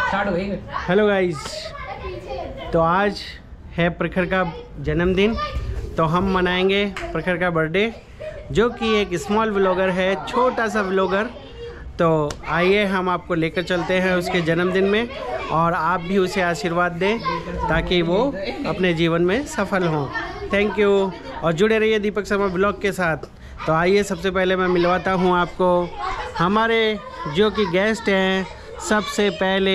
Start हो गई। Hello guys, तो आज है प्रखर का जन्मदिन, तो हम मनाएंगे प्रखर का बर्थडे, जो कि एक स्मॉल व्लॉगर है, छोटा सा व्लॉगर। तो आइए हम आपको लेकर चलते हैं उसके जन्मदिन में, और आप भी उसे आशीर्वाद दें ताकि वो अपने जीवन में सफल हों। थैंक यू, और जुड़े रहिए दीपक शर्मा ब्लॉग के साथ। तो आइए सबसे पहले मैं मिलवाता हूँ आपको हमारे जो कि गेस्ट हैं। सबसे पहले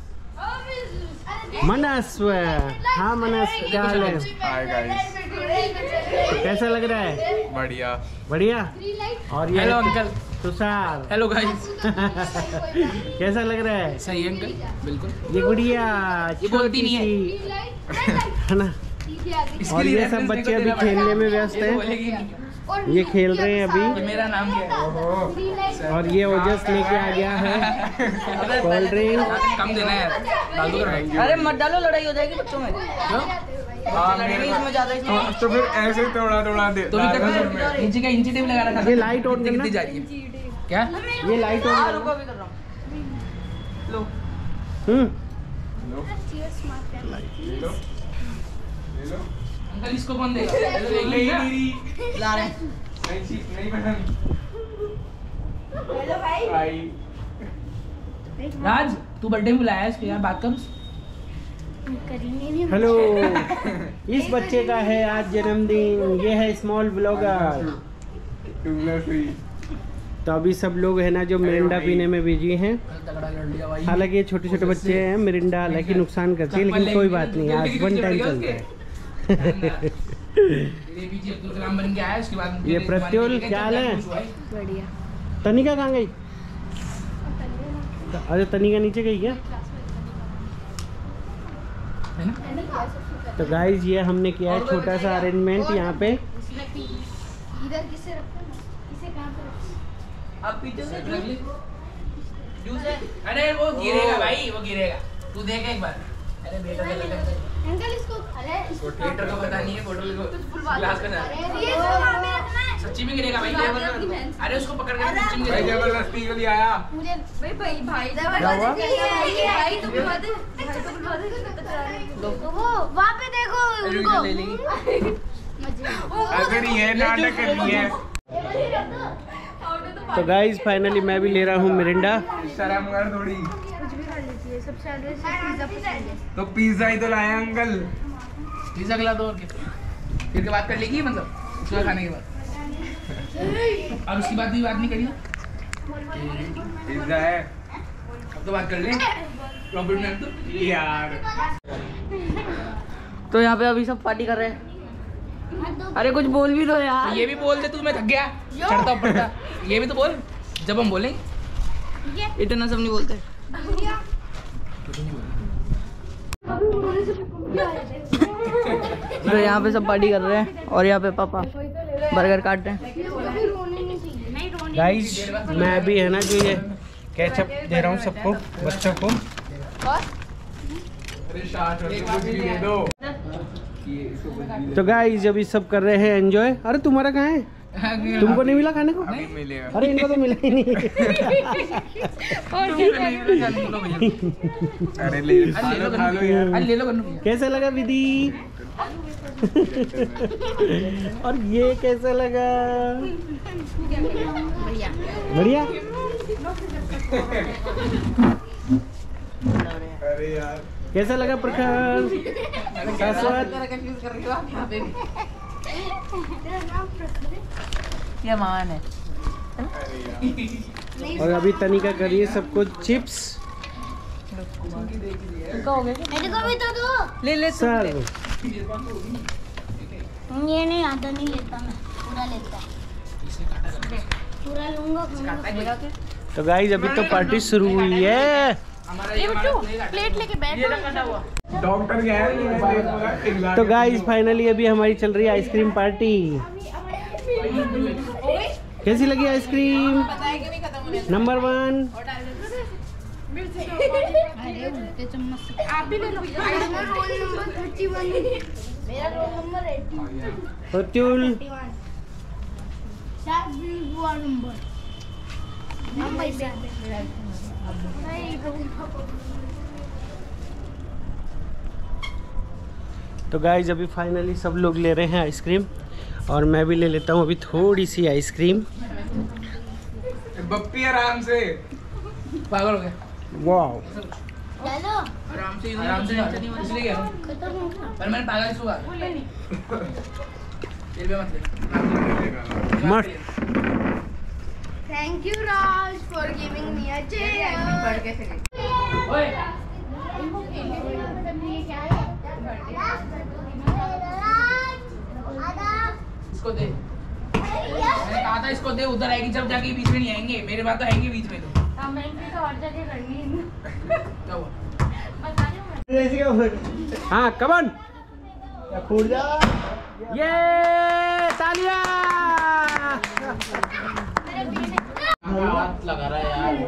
मनस्व। हाँ मनस्व, क्या हाल है? हाय गाइस, तो कैसा लग रहा है? बढ़िया बढ़िया। और ये hello uncle. Tushar. Hello guys. कैसा लग रहा है? सही है अंकल, बिल्कुल। ये गुड़िया ये बोलती नहीं छोटी सी, है ना? और ये सब बच्चे अभी खेलने में व्यस्त हैं। ये खेल रहे हैं अभी। मेरा नाम क्या है? और ये ओजस लेके आ गया है कोल्ड ड्रिंक। कम देना है यार, डाल दो। अरे मत डालो, लड़ाई हो जाएगी बच्चों में। इसमें ज्यादा तो फिर ऐसे थोड़ा थोड़ा दे। तो नीचे का इंची टेप लगा रखा था। ये लाइट ऑन करना। कितनी जा रही है? क्या ये लाइट ऑन रुको, करना। अभी कर रहा हूँ। लो। ले लो अंकल, इसको कौन देगा? ला रहे हैं। नहीं पसंद। हेलो भाई। भाई राज, तू बर्थडे में बुलाया है इसको यार, बात कर उससे। हेलो, इस बच्चे का है आज जन्मदिन। ये है स्मॉल ब्लॉगर। 2+3। तो अभी सब लोग है ना जो मिरिंडा पीने में बिजी हैं। तगड़ा लड़ लिया भाई। हालांकि ये छोटे छोटे बच्चे हैं, मिरिंडा हालांकि नुकसान करती है, लेकिन कोई बात नहीं, आज वन टाइम चलता है। APJ अब्दुल कलाम बन के आया, उसके बाद ये प्रत्युल, क्या हाल है? बढ़िया। तनिका कहाँ गई? अरे तनिका नीचे गई क्या? है ना? तो गाइज ये हमने किया है छोटा सा अरेंजमेंट यहाँ पे। इधर किसे रखो ना, किसे कहाँ पे रखो? आप पीते हो रख ले। जूस है? अरे वो गिरेगा भाई, वो गिरेगा। तू देख एक बार। अरे बेटा अंकल इसको, अरे इसको थिएटर का पता नहीं है, बोतल को ग्लास का ना। ये इसको वहाँ पे रखना है। सच्ची में गिरेगा भाई। अरे उसको पकड़ के सच्ची में भाई गिरेगा। जबरदस्ती के लिए आया। मुझे भाई भाई जबरदस्ती भाई तो बुलवा दे, भाई तो बुलवा दे। वो वहाँ पे देखो उनको। ले लेंगे। अगर ये नाटक करनी है तो गाइज फाइनली मैं भी ले रहा हूँ मिरिंडा। शर्म कर थोड़ी। कुछ भी खा लेती है, सबसे ज्यादा पिज्जा पसंद है। तो पिज्जा ही तो लाया अंकल। पिज्जा खिला दो और क्या? फिर के बात कर लेगी, मतलब उसका खाने के बाद। और उसकी बात भी बात नहीं करी ना? पिज्जा है अब तो बात कर ले। प्रॉफिट में तो यार। तो यहाँ पे अभी सब पार्टी कर रहे हैं। अरे कुछ बोल भी दो यार। ये भी बोल दे तू, मैं थक गया चढ़ता पड़ता। ये भी तो बोल जब हम बोलेंगे। इतना सब नहीं बोलते। तो यहाँ पे सब पार्टी कर रहे हैं और यहाँ पे पापा बर्गर काट रहे हैं। गाइज मैं भी है ना जो ये केचप दे रहा हूँ सबको, बच्चों को। अरे शाह कुछ भी दे दो। तो गाइज अभी सब कर रहे हैं एंजॉय। अरे तुम्हारा कहाँ है? तुमको नहीं मिला खाने को? अभी मिलेगा। अरे इनको तो मिला ही नहीं। अरे ले खा लो यार। ले लो कन्नू। कैसा लगा विधि? और ये कैसा लगा? बढ़िया। बढ़िया। अरे यार कैसा लगा प्रखर? शाश्वत? ये मान है। और अभी तनिका करिए सबको चिप्स भी तो दो। ले ले सर। ये नहीं आता, नहीं लेता मैं, पूरा लेता। पूरा लूंगा। तो गाइज अभी तो पार्टी शुरू हुई है। प्लेट लेके बैठ। डॉक्टर क्या है? तो गाइज फाइनली अभी हमारी चल रही है आइसक्रीम पार्टी। कैसी लगी आइसक्रीम? नंबर 1। अरे उल्टे चम्मच से आप भी ले लो। Roll number 31। मेरा रोल नंबर 80। प्रत्युल। नंबर। 1 तो गाइज अभी फाइनली सब लोग ले रहे हैं आइसक्रीम और मैं भी ले लेता हूँ अभी थोड़ी सी आइसक्रीम। बप्पी आराम से। पागल हो गया। वाओ आराम से इसलिए कह रहा हूँ। पर मैंने पागल इसको कहा। दिल पे मत ले। मस्त। Thank you Raj for giving me a chair. ओए इसको दे। मैंने कहा था इसको दे, उधर आएगी जब जाके बीच में नहीं आएंगे। मेरे बात तो आएंगे बीच में तो। क्या हुआ? हाँ कमन ये तालियां। हाथ लगा रहा है यार।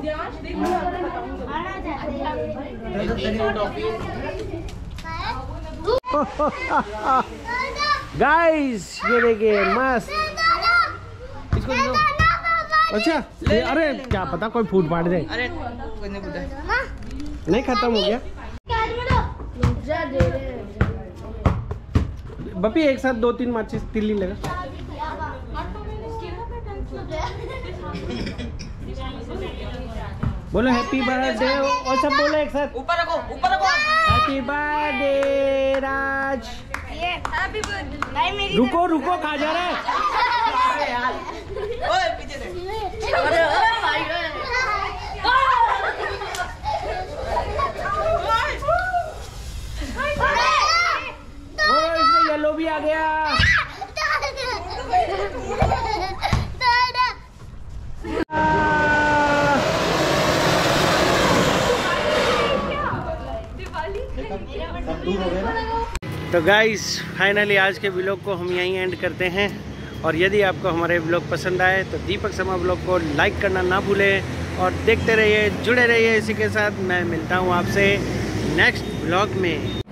गाइस ये देखिए मस्त। इसको दे दो। अच्छा अरे क्या पता कोई फूट फाट दे। अरे कोई नहीं पूछा। नहीं खत्म हो गया बपी, एक साथ 2-3 माचिस तिल्ली लगा। बोलो हैप्पी बर्थडे और सब बोलो एक साथ। ऊपर रखो, ऊपर रखो। Happy birthday Raj. Happy birthday भाई मेरी। रुको रुको कहाँ जा रहा है? अरे यार, ओए पीछे से। अरे ओ माय गॉड। ओ इसमें येलो भी आ गया। तो गाइस फाइनली आज के व्लॉग को हम यहीं एंड करते हैं और यदि आपको हमारे व्लॉग पसंद आए तो दीपक शर्मा व्लॉग को लाइक करना ना भूलें और देखते रहिए, जुड़े रहिए इसी के साथ। मैं मिलता हूँ आपसे नेक्स्ट व्लॉग में।